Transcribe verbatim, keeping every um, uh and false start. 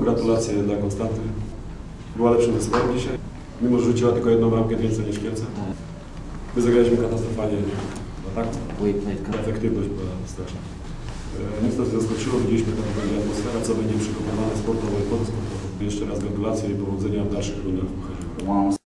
gratulacje dla Konstanty. Była lepszym zespołem dzisiaj. Mimo, że rzuciła tylko jedną bramkę więcej niż Kielce. My zagraliśmy katastrofalnie w ataku. Efektywność była straszna. Nic nas nie zaskoczyło, widzieliśmy tam będzie atmosfera, co będzie przygotowane sportowo i pozasportowo. Jeszcze raz gratulacje i powodzenia w dalszych rundach w Pucharze.